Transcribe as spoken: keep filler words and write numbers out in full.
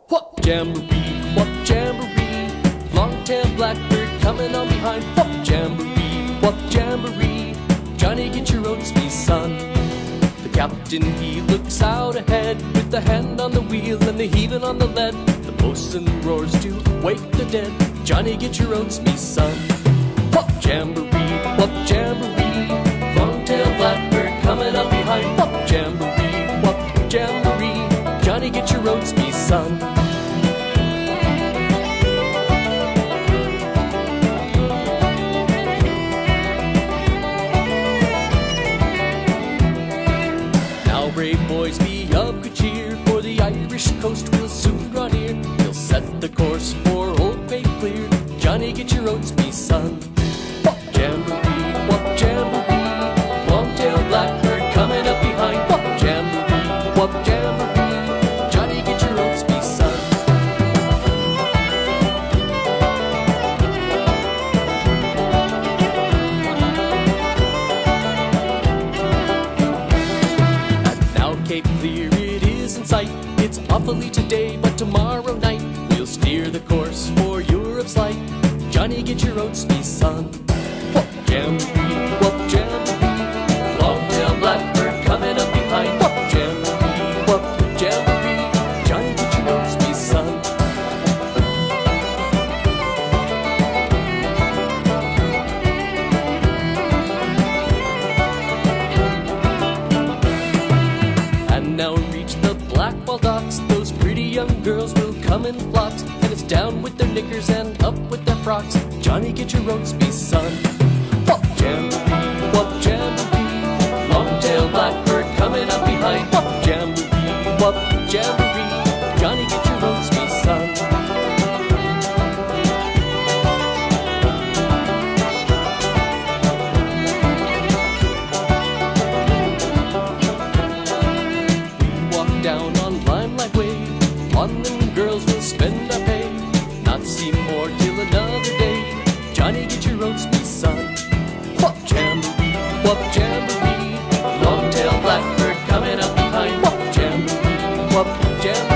Whoop jamboree, whoop jamboree, long-tailed blackbird coming on behind. Whoop jamboree, whoop jamboree, Johnny get your oats, me son. The captain he looks out ahead with the hand on the wheel and the heaving on the lead. The bosun roars to wake the dead. Johnny get your oats, me son. Whoop jamboree, whoop jamboree, long-tailed blackbird coming up behind. Whoop jamboree, whoop jamboree, Johnny get your oats, me son. Now brave boys, be of good cheer, for the Irish coast will soon draw near. He'll set the course for Old Bay Clear. Johnny get your oats, me son. Whoop jamboree, whoop jamboree, long-tailed blackbird coming up behind. Whoop jamboree, whoop jamboree, Johnny get your oats, me son. And now Cape Clear it is in sight. It's awfully today, but tomorrow night we'll steer the course for Europe's light. Johnny get your oats, me son. Whoop jamboree, whoop jamboree, long-tailed blackbird coming up behind. Whoop jamboree, whoop jamboree, Johnny get your oats, me son. And now reach the Blackwall docks. Those pretty young girls will come in flocks, and it's down with their knickers and up with their frocks. Johnny get your oats, me son. Whoop jamboree, whoop jamboree, long-tailed blackbird coming up behind. Whoop jamboree, whoop jamboree, Johnny get your oats, me son. We walk down on Limelight Way, on them girls we'll spend our pay, not see more till another day. Johnny get your oats, me son. Whoop jamboree, whoop jamboree, long-tailed blackbird coming up behind. Whoop jamboree, whoop jamboree,